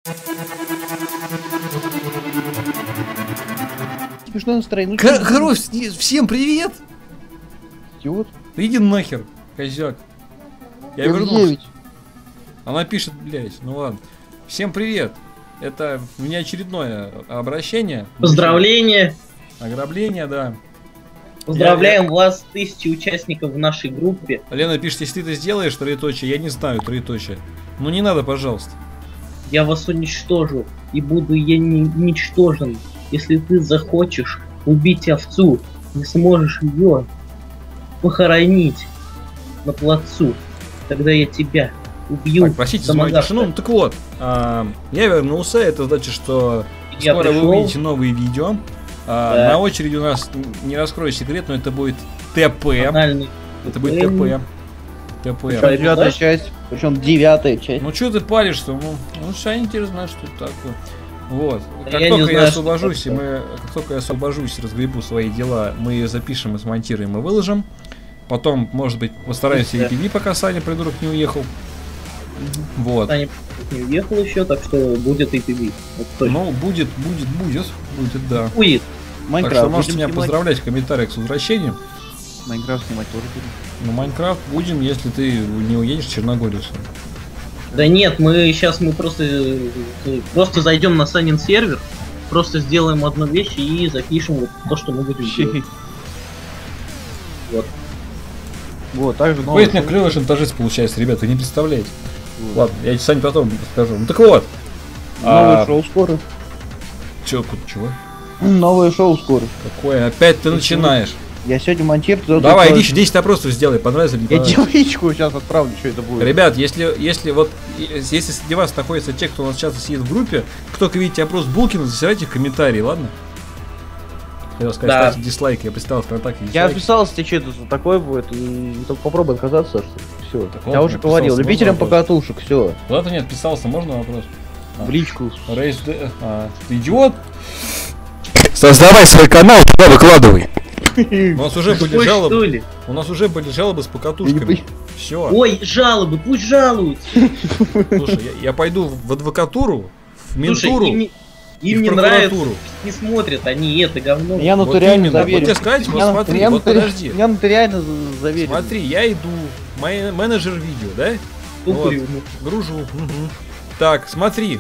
Смешное настроение. Короче, всем привет! Идиот. Иди нахер, козяк. Я вернулся. Она пишет, блядь, ну ладно. Всем привет. Это мне очередное обращение. Поздравления. Ограбление, да. Поздравляем вас, 1000 участников в нашей группе. Лена пишет, если ты это сделаешь, троеточие, я не знаю, троеточие. Ну не надо, пожалуйста. Я вас уничтожу, и буду я ничтожен. Если ты захочешь убить овцу, не сможешь ее похоронить на плацу, тогда я тебя убью. Так, простите за мою тишину. Ну так вот, я вернулся, это значит, что я скоро пришел. вы увидите новые видео. Да. На очереди у нас, не раскрою секрет, но это будет ТП. Анальный. Это будет ТП. ТП. Что, 9-я часть, причем 9-я часть. Ну что ты палишься? Ну все интересно, что это такое. Вот. Да Как я только не я знаю, освобожусь, что как только я освобожусь, разгребу свои дела, мы ее запишем и смонтируем и выложим. Потом, может быть, постараемся EPV, пока Саня придурок не уехал. Вот. Саня не уехал еще, так что будет EPV. Ну, будет, да. Будет. Так что можете меня поздравлять в комментариях с возвращением. Майнкрафт снимать тоже будем. Ну, Майнкрафт будем, если ты не уедешь в Черногорию. Да нет, мы просто зайдем на Санин сервер, просто сделаем одну вещь и запишем вот то, что мы будем делать. Вот. Вот, также Какой у меня клевый шантажист получается, ребята, вы не представляете. Вот. Ладно, я Сань потом расскажу. Ну так вот. Новое шоу скоро. Чего? Новое шоу скоро. Какое? Опять ты начинаешь. Я сегодня монтирую. Давай, иди еще 10 опросов сделай, понравится или не Я понравится. девочку сейчас отправлю, что это будет. Ребят, если среди вас находятся те, кто у нас часто сидит в группе, кто видите опрос Булкина, засирайте в комментарии, ладно? Хотел сказать, Да. ставьте дизлайк, я представил ВКонтакте дизлайк. Я отписался, тебе что это такое будет, и только попробуй отказаться, что все. Так Я вот, уже говорил, отписался, любителям можно вопрос? покатушек, все. Куда-то не отписался, можно вопрос? В личку. Рейс ты идиот? Создавай свой канал, туда выкладывай. У нас уже были жалобы. Что ли? У нас уже были жалобы с покатушками. Все. Ой, жалобы, пусть жалуются. Слушай, я пойду в адвокатуру, в ментуру. Слушай, и им в не нравится, прокуратуру. не смотрят, они это говно. Я Вот нотариально именно. заверю. Вот тебе сказать, вот смотри, вот подожди. Я нотариально заверю. Смотри, я иду, менеджер видео, да? Вот, гружу. Угу. Так, смотри.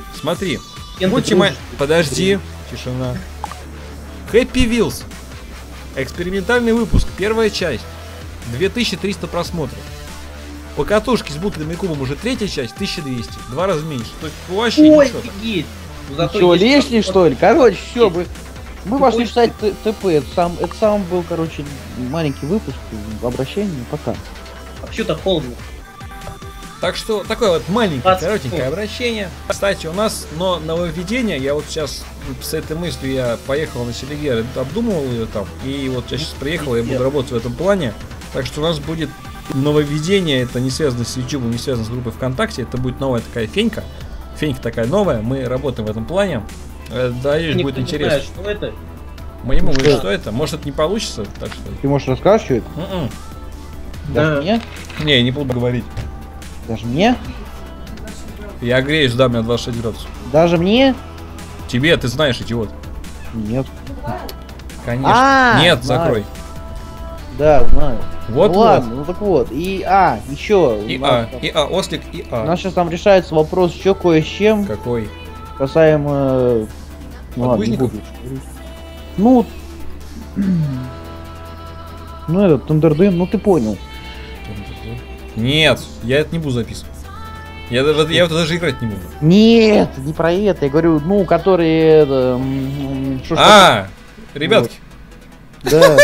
Подожди, тишина. Happy Wheels. Экспериментальный выпуск, первая часть. 2300 просмотров. Покатушки с Булкиным и Кубом уже третья часть, 1200. 2 раза меньше. То есть вообще Ой, ничего. офигеть. Что, лишний, что ли? Короче, все, мы пошли писать ТП. Это сам был, короче, маленький выпуск, обращение, пока. А почему так холодно? Так что такое вот маленькое, 20 коротенькое секунд. обращение. Кстати, у нас нововведение. Я вот сейчас с этой мыслью я поехал на Селигер, обдумывал ее там. И вот я сейчас приехал, я буду работать в этом плане. Так что у нас будет нововведение. Это не связано с YouTube, не связано с группой ВКонтакте. Это будет новая такая фенька. Фенька такая новая. Мы работаем в этом плане. Надеюсь, будет интересно. Знает, что это? Мы не можем говорить, что это. Может, это не получится. Так что... Ты, может, расскажешь, что это? Даже Да. мне? Не, не буду говорить. Даже мне? Я греюсь, да, у меня 26 градусов. Даже мне? Тебе, ты знаешь, идиот. Нет. Конечно. Нет, знаю. закрой. Да, знаю. Вот, Ну ладно, ну так вот. Еще. Ослик, У нас сейчас там решается вопрос еще кое с чем. Какой? Касаемо... Ну ладно, не Подгузников? буду говорить. Ну... Ну этот, Тандердын, ну ты понял. Нет, я это не буду записывать. Я в это даже играть не буду. Нет, не про это, я говорю, ну, которые... это, ребятки. Да,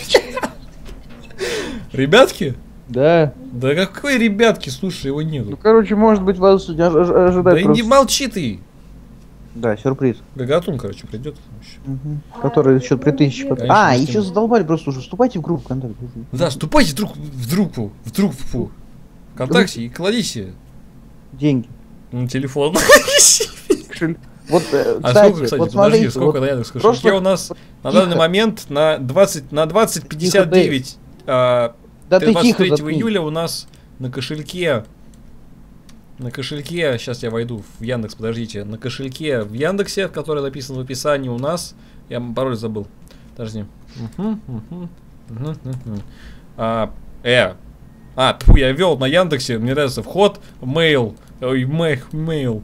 Ребятки? да. Да какой ребятки, слушай, его Ну, нету. короче, может быть, вас сегодня ожидает Да просто... не молчи ты. Да, сюрприз. Гагатун, короче, придет. Который еще при 1000 Конечно, еще естественно. задолбали просто уже. Вступайте в группу ВКонтакте. Да, вступайте в группу ВКонтакте и кладите Деньги. на телефон. Вот, А сколько, кстати, кстати, вот подожди, смотрите, сколько вот на Яндекс кошельке прошлое- у нас на Тихо. данный момент на 2059 да ты тихо 23 заткнись. июля у нас на кошельке На кошельке, сейчас я войду в Яндекс, подождите. На кошельке в Яндексе, который написан в описании у нас. Я пароль забыл. Подожди. Тьфу, я ввел на Яндексе, мне нравится вход в mail. Ой, mail.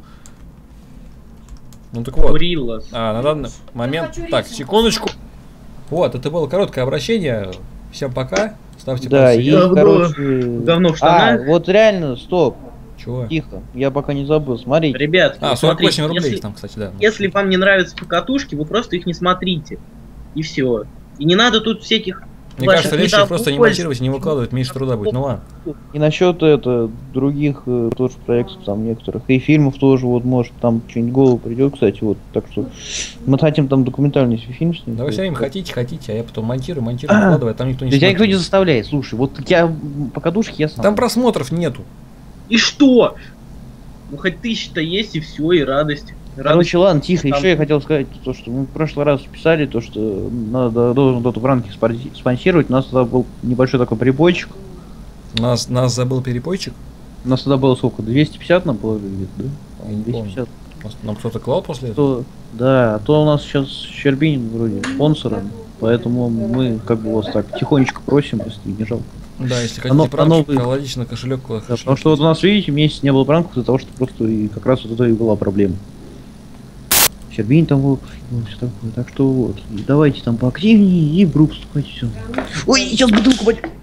Ну так вот. Курила. На данный момент. Так, секундочку. Вот, это было короткое обращение. Всем пока. Ставьте Да, пальцы и, вверх. короче... Говно в штанах. вот реально, стоп, Чего? тихо, я пока не забыл, смотрите. Ребят, 48 рублей если, там, кстати, да. если вам не нравятся покатушки, вы просто их не смотрите. И все. И не надо тут всяких... Мне ваших кажется, легче просто не недопольств. монтировать и не выкладывать, меньше труда будет. Ну ладно. И насчет других тоже проектов там некоторых, и фильмов тоже, вот может там что-нибудь в голову придет, кстати, вот, так что мы хотим там документальный фильм снять. Да вы все время вот. хотите, а я потом монтирую, выкладываю, а там никто не Да тебя никто не смотрит. заставляет, слушай, вот я по катушке я сам. Там просмотров нету. И что? Ну хоть тысяча-то есть, и все, и радость. Короче, ладно, тихо, там- еще я хотел сказать то, что мы в прошлый раз писали, то, что надо, должен кто-то в ранке спонсировать, у нас тогда был небольшой такой прибойчик, Нас забыл перепойчик. у нас тогда было сколько, 250 нам положили где-то, да? Я не 250. Нам кто-то клал после этого? Да, а то у нас сейчас Щербинин вроде спонсором, поэтому мы как бы вас так тихонечко просим, если не жалко. Да, если Оно- хотите пранки, оно- кладите на кошелек. Да, потому что вот у нас, видите, месяц не было пранков из-за того, что просто и как раз вот это и была проблема. Щербинин там был, все такое, так что вот. И давайте там поактивнее и в группу вступать, все. Ой, сейчас бутылку,